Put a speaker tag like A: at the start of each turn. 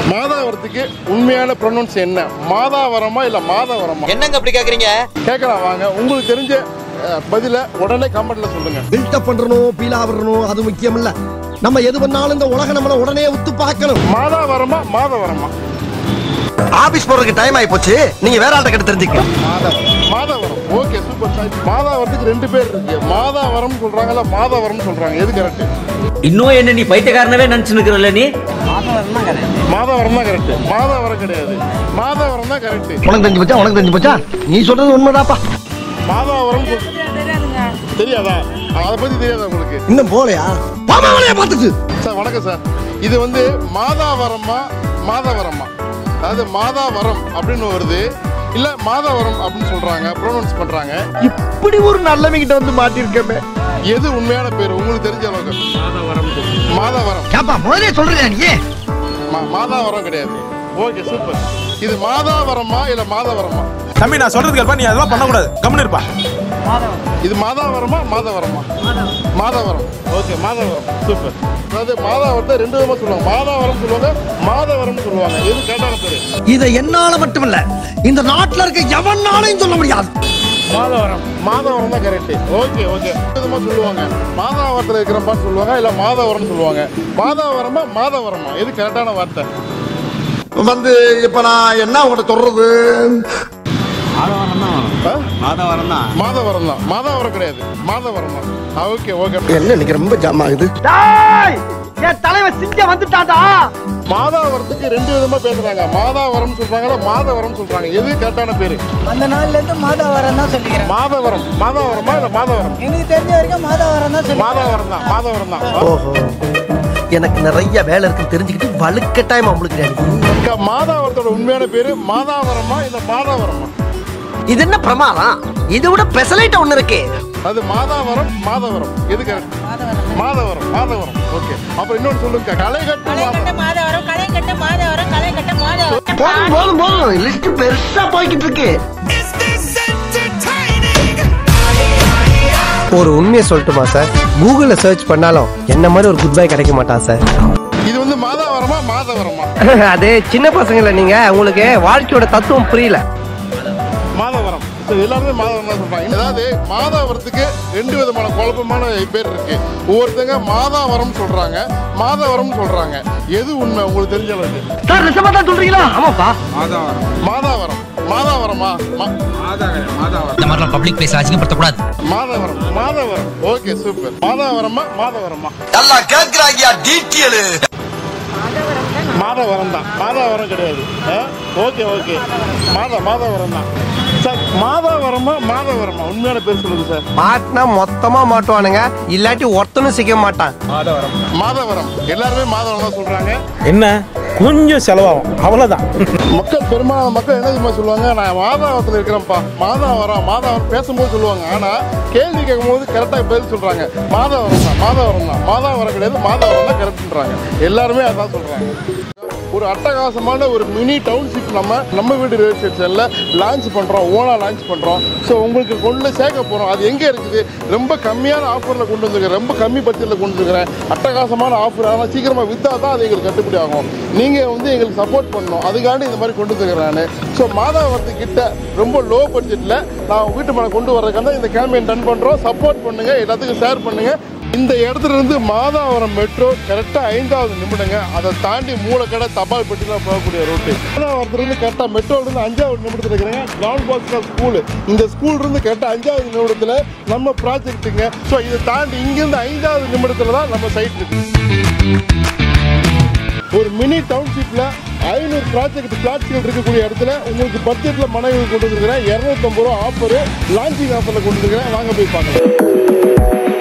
A: மாதாவரத்துக்கு உண்மையான ப்ரொனவுன்ஸ் என்ன? மாதாவரமா இல்ல மாதவரமா?
B: என்னங்க அப்படி கேக்குறீங்க?
A: கேட்கலாம் வாங்க. உங்களுக்கு தெரிஞ்ச பதில உடனே கமெண்ட்ல சொல்லுங்க.
C: பில்டப் பண்றணும், பீலா வரணும், அது முக்கியம் இல்ல. நம்ம எது பண்ணாலும் இந்த உலகம் நம்மள உடனே உத்து பார்க்கணும்.
A: மாதாவரமா மாதவரமா?
C: ஆபீஸ் போறதுக்கு டைம் ஆயி போச்சு. நீங்க வேற ஆள்கிட்ட கேட்டு தெரிஞ்சுக்க.
A: மாதாவரம். Okay, super sir. மாதாவரத்துக்கு ரெண்டு பேர் இருக்கு. மாதாவரம் சொல்றாங்கல்ல, மாதவரம் சொல்றாங்க. எது கரெக்ட்?
D: இன்னும் என்ன நீ பைத்தியக்காரனவே நினைச்சு நிக்கிறல்ல நீ?
A: மாதவரம் தான் கரெக்ட். மாதாவரம் கிடையாது, மாதவரம் தான் கரெக்ட்.
C: உனக்கு தெரிஞ்சு போச்சா? உனக்கு தெரிஞ்சு போச்சா? நீ சொல்றது உண்மைதாப்பா.
A: மாதாவரம் தெரியாதா? அதை பத்தி தெரியாதா உங்களுக்கு?
C: இன்னும் போலையா? பாமாவளையா பார்த்துட்டு
A: சார் வணக்கம் சார். இது வந்து மாதாவரமா மாதவரமா? அதாவது மாதாவரம் அப்படின்னு வருது, இல்ல மாதவரம் அப்படின்னு சொல்றாங்க, ப்ரொனவுன்ஸ் பண்றாங்க.
C: இப்படி ஒரு நல்லவங்கிட்ட வந்து மாட்டிருக்கமே.
A: எது உண்மையான பேர் உங்களுக்கு தெரிஞ்ச அளவுக்கு? மாதாவரம்.
C: ஏப்பா முதலே சொல்றியா நீ?
A: மாதாவரம் கிடையாது. Okay, super. இது மாதாவரமா இல்ல மாதவரமா?
E: தம்பி நான் சொல்றது கேப்பா, நீ அதெல்லாம் பண்ண கூடாது, கம்முன்னு இருப்பா.
A: இது மாதாவரமா மாதவரமா? மாதவரம். ஓகே, மாதவரம். சூப்பர். அதாவது மாதாவரத்தை ரெண்டு விதமா சொல்லுவாங்க. மாதாவரம் சொல்லுவாங்க, மாதவரம் சொல்லுவாங்க. எது கரெக்டான பேரு?
C: இதை என்னால மட்டுமில்ல, இந்த நாட்டுல இருக்க எவனாலையும் சொல்ல முடியாது.
A: மாதவரம். மாதவரம் தான் கரெக்ட். Okay okay. விதமா சொல்லுவாங்க. மாதாவரத்துல இருக்கிறப்பா சொல்லுவாங்க, இல்ல மாதவரம் சொல்லுவாங்க. மாதாவரமா மாதவரமா? எது கரெக்டான வார்த்தை?
C: வந்து இப்ப நான் என்ன உங்கள்கிட்ட சொல்றது?
A: மாதவரம் தான். மாதாவரம் கிடையாது, மாதவரம் தான். Okay okay.
C: என்ன இன்னைக்கு ரொம்ப ஜாம் ஆகுது. என் தலைவன் சிங்க வந்துட்டாடா.
A: மாதாவரத்துக்கு ரெண்டு விதமா பேசுறாங்க. மாதாவரம் சொல்றாங்க, மாதவரம் சொல்றாங்க. எது கரெக்டான பேரு?
F: அந்த நாள்ல இருந்து மாதவரம் தான் சொல்லிக்கிறேன்.
A: மாதவரம். மாதாவரமா இல்ல மாதவரம்?
F: எனக்கு தெரிஞ்ச வரைக்கும் மாதவரம் தான் சொல்லிக்கிறேன்.
A: மாதவரம் தான். மாதவரம் தான்.
C: ஓஹோ, எனக்கு நிறைய வேலை இருக்குன்னு தெரிஞ்சுக்கிட்டு வலுக்கட்டாயமா உங்களுக்கு
A: மாதாவரத்தோட உண்மையான பேரு மாதாவரமா இல்ல மாதவரமா?
C: இது என்ன பிரமாதம்? இதை விட பெசலைட் ஒண்ணு இருக்கு.
A: அது மாதாவரம் மாதவரம். எது கரெக்ட்? மாதவரம். மாதவரம். ஓகே. அப்புறம் இன்னொன்னு சொல்லுங்க. கலைகட்டு
F: மாதவரம், கலைகட்டு மாதவரம், கலைகட்டு மாதவரம்.
C: போதும் போதும் போதும், லிஸ்ட் பெருசா போய்கிட்டு இருக்கு. ஒரு உண்மையை சொல்லட்டுமா சார்? கூகுள்ல சர்ச் பண்ணாலும் என்ன மாதிரி ஒரு குட் பை கிடைக்க மாட்டான் சார்.
A: இது வந்து மாதாவரமா மாதவரமா?
C: அது சின்ன பசங்கள, நீங்க உங்களுக்கு வாழ்க்கையோட தத்துவம் புரியல.
A: மாதவரம். எல்லாருமே மாதவரம் தான் சொல்றாங்க. அதாவது மாதாவரத்துக்கு ரெண்டு விதமான குழப்பமான பேர் இருக்கு. ஒவ்வொருத்தங்க மாதாவரம் சொல்றாங்க, மாதவரம் சொல்றாங்க. எது உண்மை உங்களுக்கு தெரிஞ்ச அளவுக்கு?
C: சார் நிஜமா தான் சொல்றீங்களா? ஆமாப்பா.
A: மாதாவரம். மாதாவரமா?
B: இந்த மாதிரி பப்ளிக் பிளேஸ் அசிங்கப்படுத்த கூடாது.
A: மாதவரம். மாதவரம். Okay, super. மாதாவரமா மாதவரமா?
C: நல்லா கேக்குறாங்கயா டீடைல்.
A: மாதவரம் தான். மாதாவரம் கிடையாது. Okay okay. மாதவரம் தான் சார். மாதாவரமா மாதவரமா? உண்மையான பேர் சொல்லுங்க சார்.
C: மாட்டினா மொத்தமா மாட்டுவானுங்க, இல்லாட்டி ஒருத்தனும் சிக்க மாட்டான்.
A: மாதவரம். எல்லாருமே மாதவரம் தான் சொல்றாங்க.
E: என்ன கொஞ்சம் செலவாகும், அவ்வளவுதான்.
A: மக்கள், பெரும்பாலான மக்கள் என்ன தெரியுமா சொல்லுவாங்க? நான் மாதாவரத்தில் இருக்கிறேன்ப்பா, மாதாவரம் பேசும்போது சொல்லுவாங்க. ஆனா கேள்வி கேட்கும்போது கரெக்டா பதில் சொல்றாங்க. மாதாவரம் தான். மாதாவரம் கிடையாது, மாதாவரம் தான் கரெக்ட்ன்றாங்க. எல்லாருமே அதான் சொல்றாங்க. ஒரு அட்டகாசமான ஒரு மினி டவுன்ஷிப் நம்ம வீடு ரியல் எஸ்டேட் சேனல்ல லான்ச் பண்றோம். ஓனா லான்ச் பண்றோம். ஸோ உங்களுக்கு கொண்டு சேர்க்க போறோம். அது எங்க இருக்குது? ரொம்ப கம்மியான ஆஃபர்ல கொண்டு வந்துருக்கேன். ரொம்ப கம்மி பட்ஜெட்ல கொண்டு வந்துருக்கிறேன். அட்டகாசமான ஆஃபர். ஆனால் சீக்கிரமா வித்தா தான் அது எங்களுக்கு கட்டுப்படி ஆகும். நீங்க வந்து எங்களுக்கு சப்போர்ட் பண்ணணும். அதுக்காண்டி இந்த மாதிரி கொண்டு வந்துருக்கிறேன் நான். ஸோ மாதாவரத்துக்கிட்ட ரொம்ப லோ பட்ஜெட்ல நான் வீட்டு மேலே கொண்டு வர்றதுக்காக இந்த கேம்பெயின் ரன் பண்றோம். சப்போர்ட் பண்ணுங்க, எல்லாத்துக்கும் ஷேர் பண்ணுங்க. இந்த இடத்துல இருந்து மாதாவரம் மெட்ரோ கரெக்டா 5வது நிமிடங்க. அதை தாண்டி மூலக்கடை தபால் பெட்டிலாம் போகக்கூடிய ரூட்டு. மாதாவரத்துல இருந்து கரெக்டா மெட்ரோல இருந்து 5வது நிமிடத்துல இருக்கிறேங்க. Ground box school. இந்த ஸ்கூல் இருந்து கரெக்டா 5வது நிமிடத்துல நம்ம ப்ராஜெக்ட்டுங்க. ஸோ இதை தாண்டி இங்கிருந்து 5வது நிமிடத்துல தான் நம்ம சைட் இருக்கு. ஒரு மினி டவுன்ஷிப்ல 500 ப்ராஜெக்ட் பிளாட்ஸ்கள் இருக்கக்கூடிய இடத்துல உங்களுக்கு பட்ஜெட்ல மனைவி கொண்டு வந்துருக்கிறேன். 250 ரூபா ஆஃபர், லான்ச்சிங் ஆஃபர்ல கொண்டு வந்துருக்கிறேன். வாங்க போய் பார்க்கலாம்.